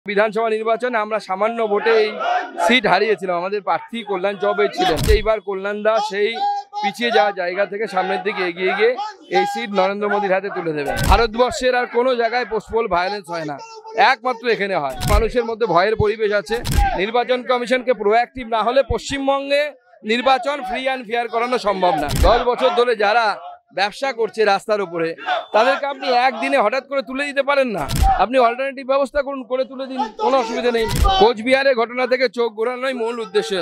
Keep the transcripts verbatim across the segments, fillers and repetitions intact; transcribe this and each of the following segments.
বিধানসভা নির্বাচনে আমরা সামান্য ভোটে এই সিট হারিয়েছিলাম। আমাদের প্রার্থী কল্যাণ চৌবে ছিলেন। এইবার কল্যাণ দা সেই পিছিয়ে যাওয়া জায়গা থেকে সামনের দিকে এগিয়ে গিয়ে এই সিট নরেন্দ্র মোদীর হাতে তুলে দেবেন। ভারতবর্ষের আর কোনো জায়গায় পোস্টপোল ভায়োলেন্স হয় না, একমাত্র এখানে হয়। মানুষের মধ্যে ভয়ের পরিবেশ আছে। নির্বাচন কমিশনকে প্রোঅ্যাক্টিভ না হলে পশ্চিমবঙ্গে নির্বাচন ফ্রি অ্যান্ড ফেয়ার করানো সম্ভব না। দশ বছর ধরে যারা ব্যবসা করছে রাস্তার উপরে, তাদেরকে আপনি একদিনে হঠাৎ করে তুলে দিতে পারেন না। আপনি অল্টারনেটিভ ব্যবস্থা করুন, করে তুলে দিন, কোনো অসুবিধা নেই। কোচবিহারের ঘটনা থেকে চোখ ঘোরানোই মূল উদ্দেশ্য।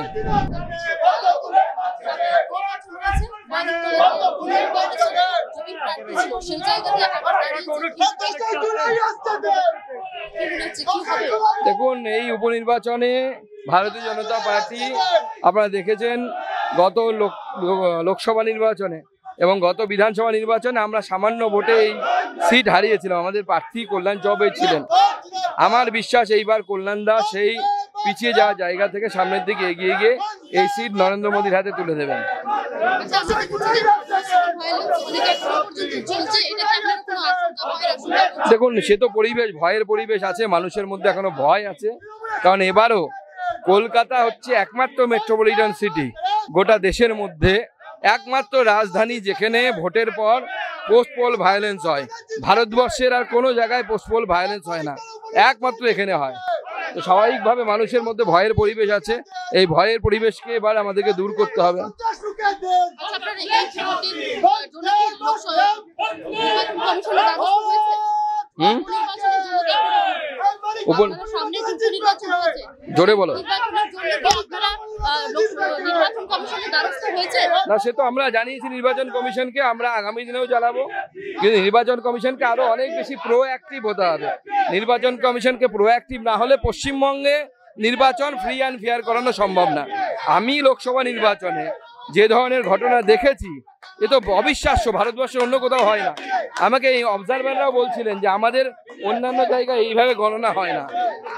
দেখুন, এই উপনির্বাচনে ভারতীয় জনতা পার্টি আপনারা দেখেছেন গত লোকসভা নির্বাচনে এবং গত বিধানসভা নির্বাচনে আমরা সামান্য ভোটে এই সিট হারিয়েছিলাম। আমাদের প্রার্থী কল্যাণ চৌবে ছিলেন। আমার বিশ্বাস এইবার কল্যাণ দা সেই পিছিয়ে যাওয়া জায়গা থেকে সামনের দিকে এগিয়ে গিয়ে এই সিট নরেন্দ্র মোদীর হাতে তুলে দেবেন। দেখুন, সে তো পরিবেশ, ভয়ের পরিবেশ আছে, মানুষের মধ্যে এখনো ভয় আছে। কারণ এবারও কলকাতা হচ্ছে একমাত্র মেট্রোপলিটন সিটি গোটা দেশের মধ্যে, একমাত্র রাজধানী যেখানে ভোটের পর পোস্টপোল ভায়োলেন্স হয়। ভারতবর্ষের আর কোনো জায়গায় পোস্টপোল ভায়োলেন্স হয় না, একমাত্র এখানে হয়। তো স্বাভাবিকভাবে মানুষের মধ্যে ভয়ের পরিবেশ আছে। এই ভয়ের পরিবেশকে এবার আমাদেরকে দূর করতে হবে। হুম জোরে বলো না। সে তো আমরা জানিয়েছি নির্বাচন কমিশনকে, আমরা আগামী দিনেও চালাবো। কিন্তু নির্বাচন কমিশনকে আরো অনেক বেশি প্রোঅ্যাক্টিভ হতে হবে। নির্বাচন কমিশনকে প্রোঅ্যাক্টিভ না হলে পশ্চিমবঙ্গে নির্বাচন ফ্রি অ্যান্ড ফেয়ার করানো সম্ভব না। আমি লোকসভা নির্বাচনে যে ধরনের ঘটনা দেখেছি, এ তো অবিশ্বাস্য, ভারতবর্ষের অন্য কোথাও হয় না। আমাকে এই অবজারভাররাও বলছিলেন যে আমাদের অন্যান্য জায়গায় এইভাবে গণনা হয় না।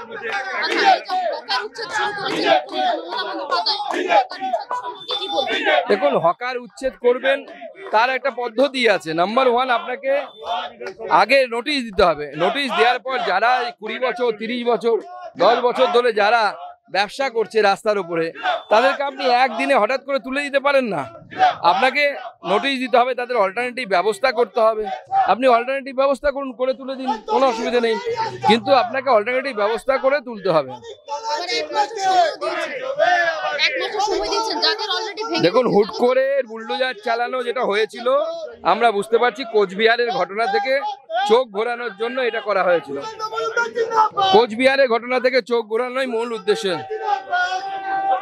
দেখুন, হকার উচ্ছেদ করবেন তার একটা পদ্ধতি আছে। নাম্বার ওয়ান, আপনাকে আগে নোটিশ দিতে হবে। নোটিশ দেওয়ার পর যারা কুড়ি বছর তিরিশ বছর দশ বছর ধরে যারা ব্যবসা করছে রাস্তার উপরে, তাদেরকে আপনি একদিনে হঠাৎ করে তুলে দিতে পারেন না। আপনাকে নোটিশ দিতে হবে, তাদের অল্টারনেটিভ ব্যবস্থা করতে হবে। আপনি অল্টারনেটিভ ব্যবস্থা করুন, করে তুলে দিন, কোনো অসুবিধা নেই। কিন্তু আপনাকে অল্টারনেটিভ ব্যবস্থা করে তুলতে হবে। দেখুন, হুট করে বুলডোজার চালানো যেটা হয়েছিল, আমরা বুঝতে পারছি কোচবিহারের ঘটনা থেকে চোখ ঘোরানোর জন্য এটা করা হয়েছিল। কোচবিহারের ঘটনা থেকে চোখ ঘোরানোই মূল উদ্দেশ্য।